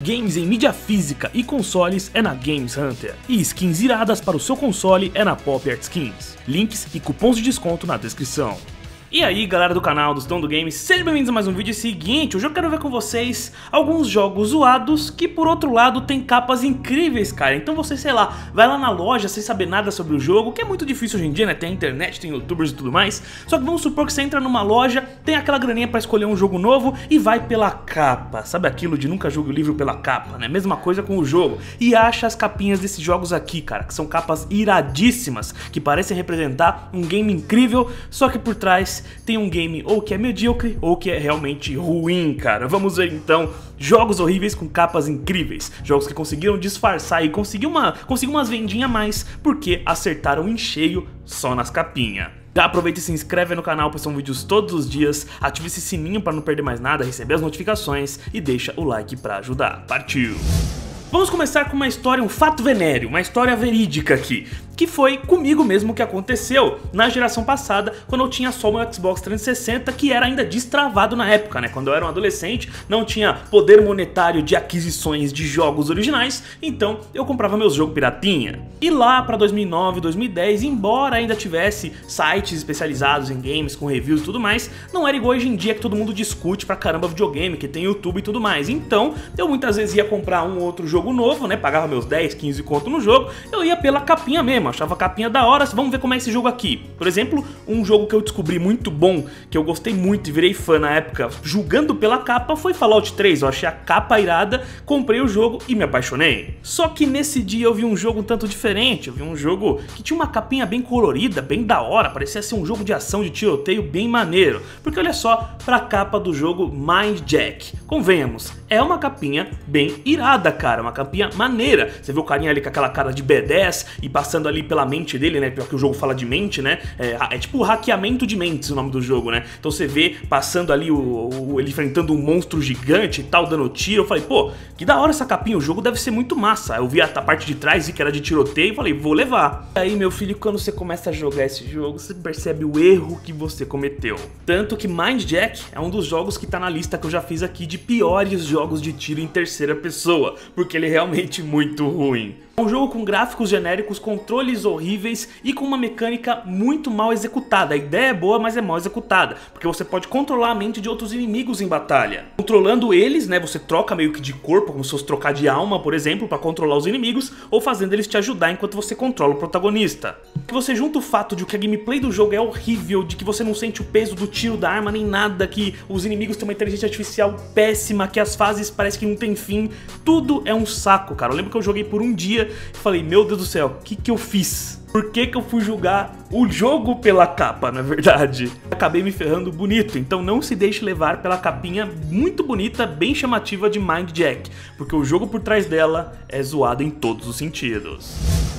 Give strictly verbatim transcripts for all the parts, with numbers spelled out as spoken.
games em mídia física e consoles é na Games Hunter. E skins iradas para o seu console é na Pop Art Skins. Links e cupons de desconto na descrição. E aí galera do canal do Stone do Games, sejam bem-vindos a mais um vídeo. Seguinte, hoje eu quero ver com vocês alguns jogos zoados que por outro lado tem capas incríveis, cara. Então você, sei lá, vai lá na loja sem saber nada sobre o jogo, que é muito difícil hoje em dia, né? Tem internet, tem youtubers e tudo mais. Só que vamos supor que você entra numa loja, tem aquela graninha pra escolher um jogo novo e vai pela capa. Sabe aquilo de nunca jogue o livro pela capa, né? Mesma coisa com o jogo. E acha as capinhas desses jogos aqui, cara, que são capas iradíssimas, que parecem representar um game incrível, só que por trás tem um game ou que é medíocre ou que é realmente ruim, cara. Vamos ver então jogos horríveis com capas incríveis, jogos que conseguiram disfarçar e conseguir uma, conseguir umas vendinhas a mais porque acertaram em cheio só nas capinhas. Já aproveita e se inscreve no canal, pois são vídeos todos os dias, ativa esse sininho para não perder mais nada, receber as notificações e deixa o like para ajudar. Partiu! Vamos começar com uma história, um fato venéreo, uma história verídica aqui, que foi comigo mesmo que aconteceu na geração passada, quando eu tinha só o meu Xbox trezentos e sessenta, que era ainda destravado na época, né? Quando eu era um adolescente, não tinha poder monetário de aquisições de jogos originais, então eu comprava meus jogos piratinha. E lá pra dois mil e nove, dois mil e dez, embora ainda tivesse sites especializados em games, com reviews e tudo mais, não era igual hoje em dia que todo mundo discute pra caramba videogame, que tem YouTube e tudo mais. Então, eu muitas vezes ia comprar um ou outro jogo jogo novo, né, pagava meus dez, quinze conto no jogo, eu ia pela capinha mesmo, achava a capinha da hora, vamos ver como é esse jogo aqui. Por exemplo, um jogo que eu descobri muito bom, que eu gostei muito e virei fã na época, julgando pela capa, foi Fallout três, eu achei a capa irada, comprei o jogo e me apaixonei. Só que nesse dia eu vi um jogo um tanto diferente, eu vi um jogo que tinha uma capinha bem colorida, bem da hora, parecia ser um jogo de ação de tiroteio bem maneiro, porque olha só pra capa do jogo Mind Jack, convenhamos, é uma capinha bem irada, cara, uma capinha maneira. Você vê o carinha ali com aquela cara de B dez e passando ali pela mente dele, né? Porque o jogo fala de mente, né? É, é tipo hackeamento de mentes o nome do jogo, né? Então você vê passando ali o, o, ele enfrentando um monstro gigante e tal, dando tiro. Eu falei, pô, que da hora essa capinha, o jogo deve ser muito massa. Eu vi a, a parte de trás e que era de tiroteio e falei, vou levar. E aí, meu filho, quando você começa a jogar esse jogo, você percebe o erro que você cometeu. Tanto que Mind Jack é um dos jogos que tá na lista que eu já fiz aqui de piores jogos de tiro em terceira pessoa, porque ele é realmente muito ruim. É um jogo com gráficos genéricos, controles horríveis e com uma mecânica muito mal executada. A ideia é boa, mas é mal executada, porque você pode controlar a mente de outros inimigos em batalha. Controlando eles, né, você troca meio que de corpo, como se fosse trocar de alma, por exemplo, para controlar os inimigos, ou fazendo eles te ajudar enquanto você controla o protagonista. E você junta o fato de que a gameplay do jogo é horrível, de que você não sente o peso do tiro da arma nem nada, que os inimigos têm uma inteligência artificial péssima, que as fases parecem que não tem fim, tudo é um saco, cara. Eu lembro que eu joguei por um dia e falei, meu Deus do céu, o que que eu fiz? Por que que eu fui julgar o jogo pela capa, na verdade? Acabei me ferrando bonito, então não se deixe levar pela capinha muito bonita, bem chamativa de Mind Jack, porque o jogo por trás dela é zoado em todos os sentidos.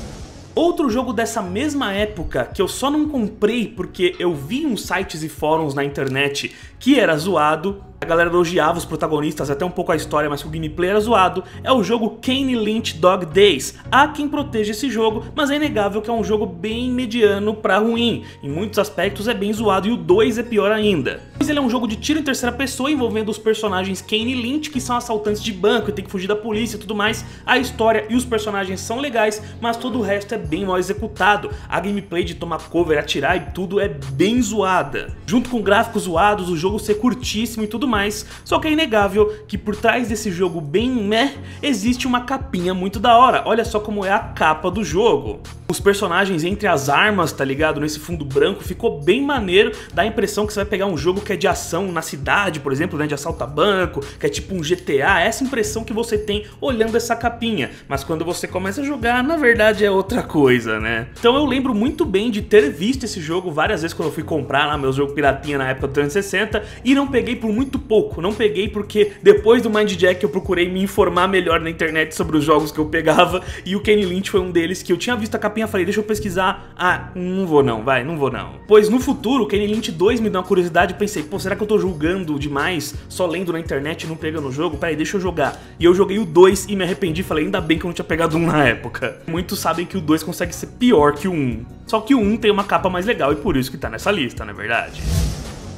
Outro jogo dessa mesma época que eu só não comprei porque eu vi uns sites e fóruns na internet que era zoado, a galera elogiava os protagonistas, até um pouco a história, mas o gameplay era zoado, é o jogo Kane Lynch Dog Days. Há quem proteja esse jogo, mas é inegável que é um jogo bem mediano pra ruim. Em muitos aspectos é bem zoado e o dois é pior ainda. Mas ele é um jogo de tiro em terceira pessoa envolvendo os personagens Kane e Lynch, que são assaltantes de banco e tem que fugir da polícia e tudo mais. A história e os personagens são legais, mas todo o resto é bem mal executado. A gameplay de tomar cover, atirar e tudo é bem zoada. Junto com gráficos zoados, o jogo ser curtíssimo e tudo mais, só que é inegável que por trás desse jogo bem meh, existe uma capinha muito da hora. Olha só como é a capa do jogo. Os personagens entre as armas, tá ligado? Nesse fundo branco, ficou bem maneiro. Dá a impressão que você vai pegar um jogo que é de ação na cidade, por exemplo, né? De assalto a banco, que é tipo um G T A. Essa impressão que você tem olhando essa capinha. Mas quando você começa a jogar, na verdade é outra coisa, né? Então eu lembro muito bem de ter visto esse jogo várias vezes quando eu fui comprar lá meu jogo piratinha na época do trezentos e sessenta e não peguei por muito pouco. Não peguei porque depois do Mind Jack eu procurei me informar melhor na internet sobre os jogos que eu pegava e o Kane Lynch foi um deles que eu tinha visto a capinha, falei, deixa eu pesquisar. Ah, não vou não, vai, não vou não. Pois no futuro o Kane Lynch dois me deu uma curiosidade e pensei, pô, será que eu tô julgando demais só lendo na internet e não pegando o jogo? Peraí, deixa eu jogar. E eu joguei o dois e me arrependi, falei, ainda bem que eu não tinha pegado um na época. Muitos sabem que o dois consegue ser pior que o um. Só que o um tem uma capa mais legal e por isso que tá nessa lista, não é verdade?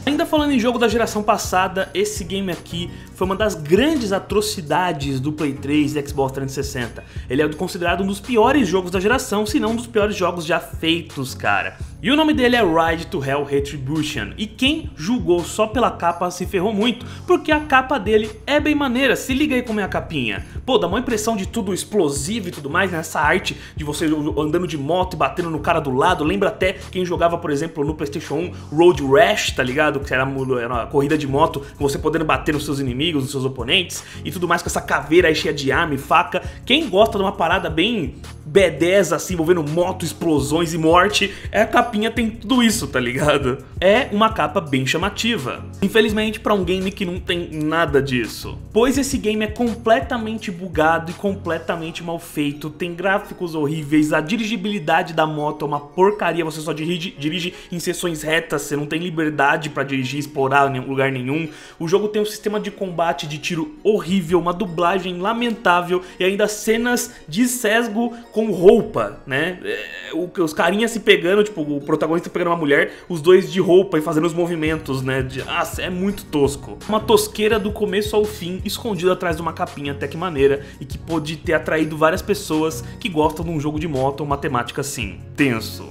Ainda falando em jogo da geração passada, esse game aqui foi uma das grandes atrocidades do Play três e Xbox trezentos e sessenta. Ele é considerado um dos piores jogos da geração, se não um dos piores jogos já feitos, cara. E o nome dele é Ride to Hell Retribution. E quem julgou só pela capa se ferrou muito, porque a capa dele é bem maneira. Se liga aí como é a capinha. Pô, dá uma impressão de tudo explosivo e tudo mais, nessa arte de você andando de moto e batendo no cara do lado. Lembra até quem jogava, por exemplo, no PlayStation um, Road Rash, tá ligado? Que era uma corrida de moto, com você podendo bater nos seus inimigos, nos seus oponentes e tudo mais, com essa caveira aí cheia de arma e faca. Quem gosta de uma parada bem B dez assim, envolvendo moto, explosões e morte, é a capinha tem tudo isso, tá ligado? É uma capa bem chamativa. Infelizmente pra um game que não tem nada disso. Pois esse game é completamente bugado e completamente mal feito, tem gráficos horríveis, a dirigibilidade da moto é uma porcaria, você só dirige, dirige em seções retas, você não tem liberdade pra dirigir, explorar em lugar nenhum. O jogo tem um sistema de combate de tiro horrível, uma dublagem lamentável e ainda cenas de sesgo com roupa, né? Os carinhas se pegando, tipo, o protagonista pegando uma mulher, os dois de roupa e fazendo os movimentos, né? De, ah, é muito tosco. Uma tosqueira do começo ao fim, escondida atrás de uma capinha até que maneira e que pode ter atraído várias pessoas que gostam de um jogo de moto ou uma temática assim. Tenso.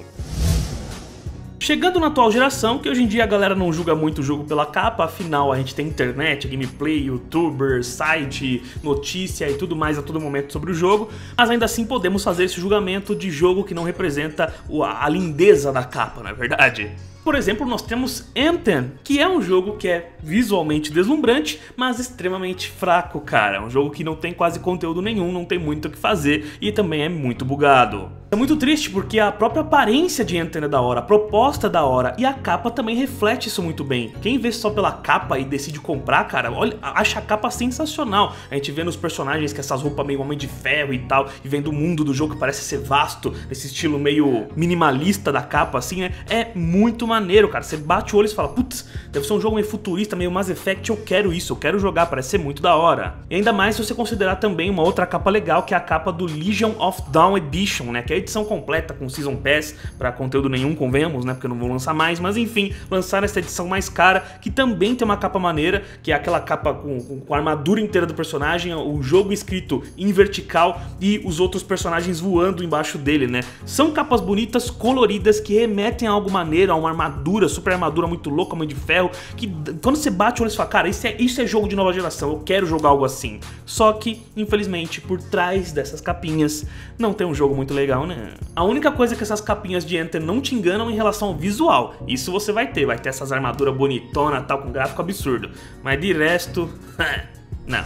Chegando na atual geração, que hoje em dia a galera não julga muito o jogo pela capa, afinal a gente tem internet, gameplay, youtuber, site, notícia e tudo mais a todo momento sobre o jogo, mas ainda assim podemos fazer esse julgamento de jogo que não representa a lindeza da capa, não é verdade? Por exemplo, nós temos Anthem, que é um jogo que é visualmente deslumbrante, mas extremamente fraco, cara. É um jogo que não tem quase conteúdo nenhum, não tem muito o que fazer e também é muito bugado. É muito triste porque a própria aparência de Anthem é da hora, a proposta é da hora e a capa também reflete isso muito bem. Quem vê só pela capa e decide comprar, cara, olha, acha a capa sensacional. A gente vê nos personagens que essas roupas meio Homem de Ferro e tal, e vendo o mundo do jogo que parece ser vasto, nesse estilo meio minimalista da capa, assim, né? É muito maneiro, cara. Você bate o olho e fala, putz, deve ser um jogo meio futurista, meio Mass Effect, eu quero isso, eu quero jogar, parece ser muito da hora. E ainda mais se você considerar também uma outra capa legal, que é a capa do Legion of Dawn Edition, né? Que é a edição completa com Season Pass, pra conteúdo nenhum, convenhamos, né? Porque eu não vou lançar mais, mas enfim, lançaram essa edição mais cara, que também tem uma capa maneira, que é aquela capa com, com, com a armadura inteira do personagem, o jogo escrito em vertical e os outros personagens voando embaixo dele, né? São capas bonitas, coloridas, que remetem a algo maneiro, a uma armadura, super armadura muito louca, Homem de Ferro, que quando você bate o olho e fala, cara, isso é, isso é jogo de nova geração, eu quero jogar algo assim. Só que, infelizmente, por trás dessas capinhas, não tem um jogo muito legal, né? A única coisa que essas capinhas de Anthem não te enganam em relação ao visual, isso você vai ter, vai ter essas armaduras bonitonas, tal, com gráfico absurdo. Mas de resto, não.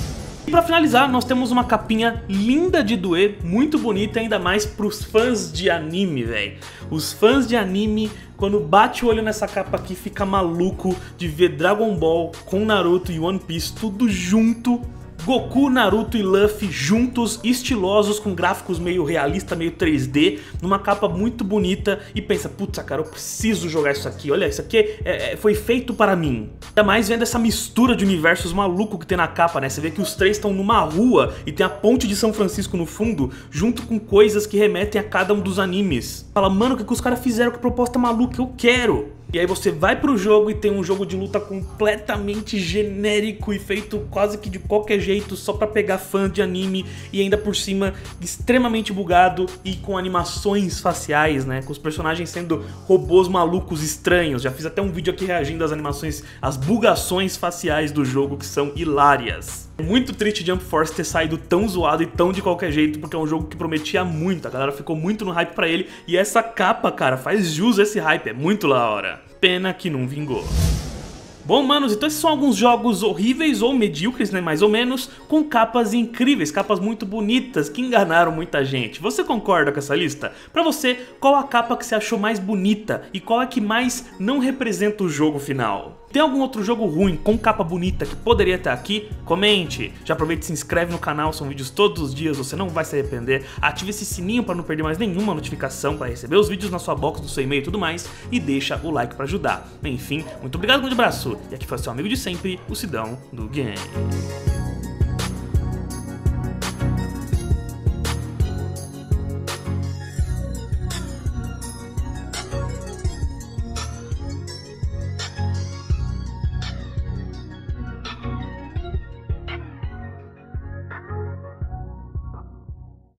E pra finalizar, nós temos uma capinha linda de doer, muito bonita, ainda mais pros fãs de anime, velho. Os fãs de anime, quando bate o olho nessa capa aqui, fica maluco de ver Dragon Ball com Naruto e One Piece tudo junto. Goku, Naruto e Luffy juntos, estilosos, com gráficos meio realista, meio três D, numa capa muito bonita e pensa, putz, cara, eu preciso jogar isso aqui, olha, isso aqui é, é, foi feito para mim. Ainda mais vendo essa mistura de universos maluco que tem na capa, né? Você vê que os três estão numa rua e tem a ponte de São Francisco no fundo, junto com coisas que remetem a cada um dos animes. Fala, mano, o que, que os caras fizeram? Que proposta maluca, eu quero! E aí você vai pro jogo e tem um jogo de luta completamente genérico e feito quase que de qualquer jeito só pra pegar fã de anime e ainda por cima extremamente bugado e com animações faciais, né? Com os personagens sendo robôs malucos estranhos. Já fiz até um vídeo aqui reagindo às animações, às bugações faciais do jogo que são hilárias. É muito triste Jump Force ter saído tão zoado e tão de qualquer jeito, porque é um jogo que prometia muito, a galera ficou muito no hype pra ele, e essa capa, cara, faz jus a esse hype, é muito da hora. Pena que não vingou. Bom, manos, então esses são alguns jogos horríveis ou medíocres, né, mais ou menos, com capas incríveis, capas muito bonitas, que enganaram muita gente. Você concorda com essa lista? Pra você, qual a capa que você achou mais bonita e qual é que mais não representa o jogo final? Tem algum outro jogo ruim com capa bonita que poderia estar aqui? Comente! Já aproveita e se inscreve no canal, são vídeos todos os dias, você não vai se arrepender. Ative esse sininho para não perder mais nenhuma notificação, para receber os vídeos na sua box, no seu e-mail e tudo mais. E deixa o like para ajudar. Enfim, muito obrigado, um grande abraço. E aqui foi seu amigo de sempre, o Sidão do Game.